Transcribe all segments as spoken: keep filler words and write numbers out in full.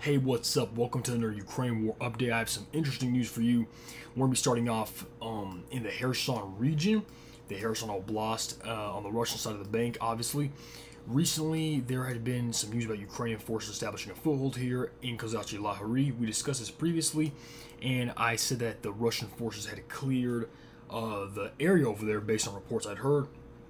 Hey, what's up? Welcome to another Ukraine war update. I have some interesting news for you. We're going to be starting off um, in the Kherson region, the Kherson Oblast, uh, on the Russian side of the bank, obviously. Recently, there had been some news about Ukrainian forces establishing a foothold here in Kozachi Lahari. We discussed this previously, and I said that the Russian forces had cleared uh, the area over there based on reports I'd heard.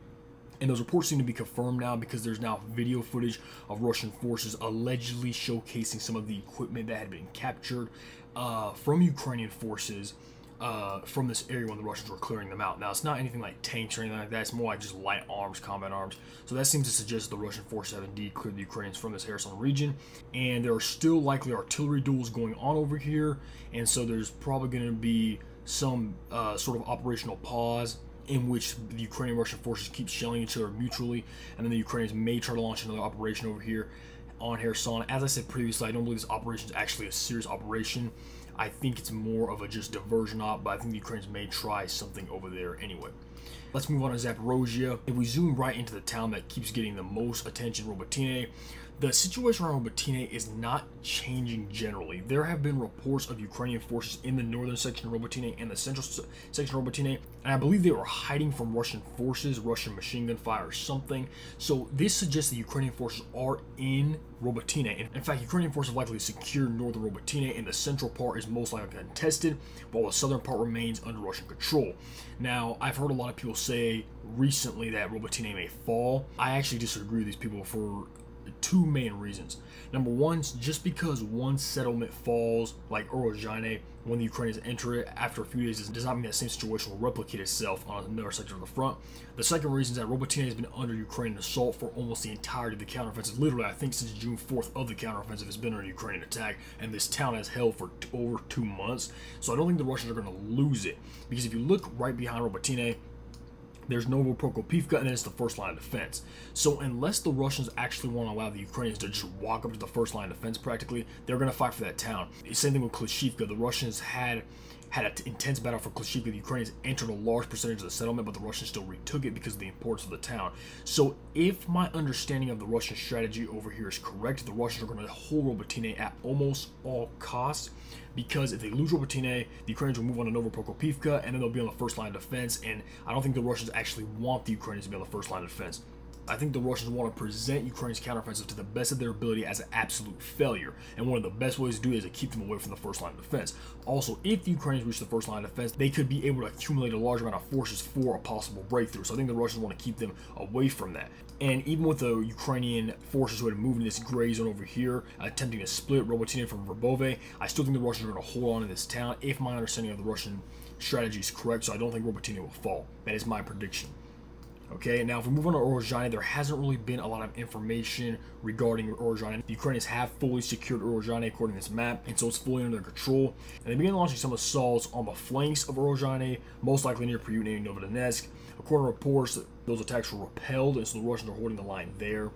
And those reports seem to be confirmed now because there's now video footage of Russian forces allegedly showcasing some of the equipment that had been captured uh, from Ukrainian forces uh, from this area when the Russians were clearing them out. Now, it's not anything like tanks or anything like that. It's more like just light arms, combat arms. So that seems to suggest the Russian forces have indeed cleared the Ukrainians from this Kherson region. And there are still likely artillery duels going on over here. And so there's probably going to be some uh, sort of operational pause in which the Ukrainian and Russian forces keep shelling each other mutually, and then the Ukrainians may try to launch another operation over here on Kherson. As I said previously, I don't believe this operation is actually a serious operation. I think it's more of a just diversion op, but I think the Ukrainians may try something over there anyway. Let's move on to Zaporozhye. If we zoom right into the town that keeps getting the most attention, Robotyne, the situation around Robotyne is not changing generally. There have been reports of Ukrainian forces in the northern section of Robotyne and the central section of Robotyne, and I believe they were hiding from Russian forces, Russian machine gun fire or something. So this suggests that Ukrainian forces are in Robotyne. In fact, Ukrainian forces have likely secured northern Robotyne, and the central part is most likely contested, while the southern part remains under Russian control. Now, I've heard a lot of people say recently that Robotyne may fall. I actually disagree with these people for two main reasons. Number one, just because one settlement falls, like Urozhaine, when the Ukrainians enter it after a few days, does not mean that same situation will replicate itself on another section of the front. The second reason is that Robotyne has been under Ukrainian assault for almost the entirety of the counteroffensive. Literally, I think since June fourth of the counteroffensive has been under Ukrainian attack, and this town has held for over two months. So I don't think the Russians are going to lose it, because if you look right behind Robotyne, there's Novoprokopivka, and then it's the first line of defense. So unless the Russians actually want to allow the Ukrainians to just walk up to the first line of defense practically, they're going to fight for that town. Same thing with Klishivka. The Russians had had an intense battle for Klishivka. The Ukrainians entered a large percentage of the settlement, but the Russians still retook it because of the importance of the town. So if my understanding of the Russian strategy over here is correct, the Russians are going to hold Robotyne at almost all costs, because if they lose Robotyne, the Ukrainians will move on to Novoprokopivka, and then they'll be on the first line of defense, and I don't think the Russians actually want the Ukrainians to be on the first line of defense. I think the Russians want to present Ukraine's counteroffensive to the best of their ability as an absolute failure, and one of the best ways to do it is to keep them away from the first line of defense. Also, if the Ukrainians reach the first line of defense, they could be able to accumulate a large amount of forces for a possible breakthrough. So I think the Russians want to keep them away from that. And even with the Ukrainian forces who had moved in this gray zone over here, attempting to split Robotyne from Verbove, I still think the Russians are going to hold on to this town if my understanding of the Russian strategy is correct. So I don't think Robotyne will fall. That is my prediction. Okay, now if we move on to Urozhaine, there hasn't really been a lot of information regarding Urozhaine. The Ukrainians have fully secured Urozhaine according to this map, and so it's fully under their control. And they began launching some assaults on the flanks of Urozhaine, most likely near Pryutny and Novodonetsk. According to reports, those attacks were repelled, and so the Russians are holding the line there.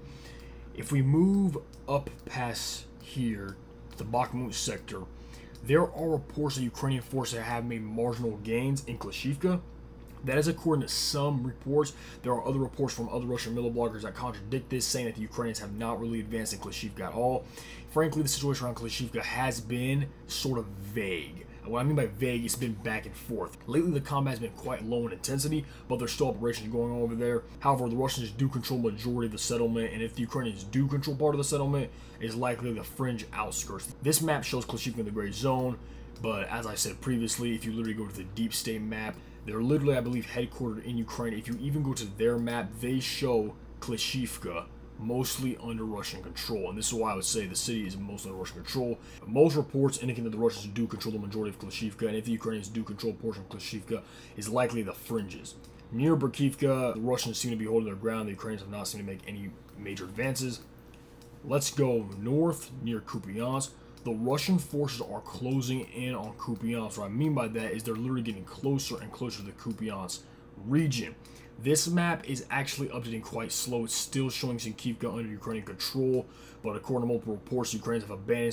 If we move up past here to the Bakhmut sector, there are reports that Ukrainian forces have made marginal gains in Klishivka. That is according to some reports. There are other reports from other Russian middle bloggers that contradict this, saying that the Ukrainians have not really advanced in Klishivka at all. Frankly, the situation around Klishivka has been sort of vague. And what I mean by vague, it's been back and forth. Lately, the combat has been quite low in intensity, but there's still operations going on over there. However, the Russians do control the majority of the settlement, and if the Ukrainians do control part of the settlement, it's likely the fringe outskirts. This map shows Klishivka in the gray zone, but as I said previously, if you literally go to the deep state map, they're literally, I believe, headquartered in Ukraine. If you even go to their map, they show Klishivka mostly under Russian control. And this is why I would say the city is mostly under Russian control. Most reports indicate that the Russians do control the majority of Klishivka, and if the Ukrainians do control a portion of Klishivka, it's likely the fringes. Near Berkivka, the Russians seem to be holding their ground. The Ukrainians have not seemed to make any major advances. Let's go north near Kupiansk. The Russian forces are closing in on Kupiansk. What I mean by that is they're literally getting closer and closer to the Kupiansk region. This map is actually updating quite slow. It's still showing Sinkivka under Ukrainian control, but according to multiple reports, the Ukrainians have abandoned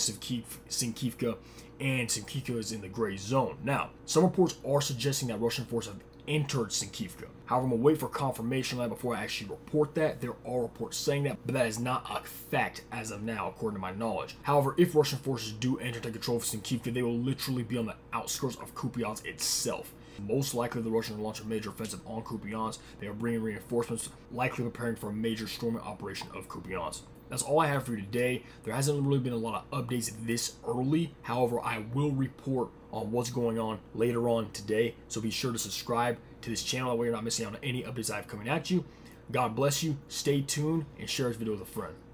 Sinkivka, and Sinkivka is in the gray zone. Now, some reports are suggesting that Russian forces have entered Sinkivka. However, I'm going to wait for confirmation on that before I actually report that. There are reports saying that, but that is not a fact as of now, according to my knowledge. However, if Russian forces do enter take control of Sinkivka, they will literally be on the outskirts of Kupiansk itself. Most likely, the Russians will launch a major offensive on Kupiansk. They are bringing reinforcements, likely preparing for a major storming operation of Kupiansk. That's all I have for you today. There hasn't really been a lot of updates this early. However, I will report on what's going on later on today. So be sure to subscribe to this channel. That way you're not missing out on any updates I have coming at you. God bless you. Stay tuned and share this video with a friend.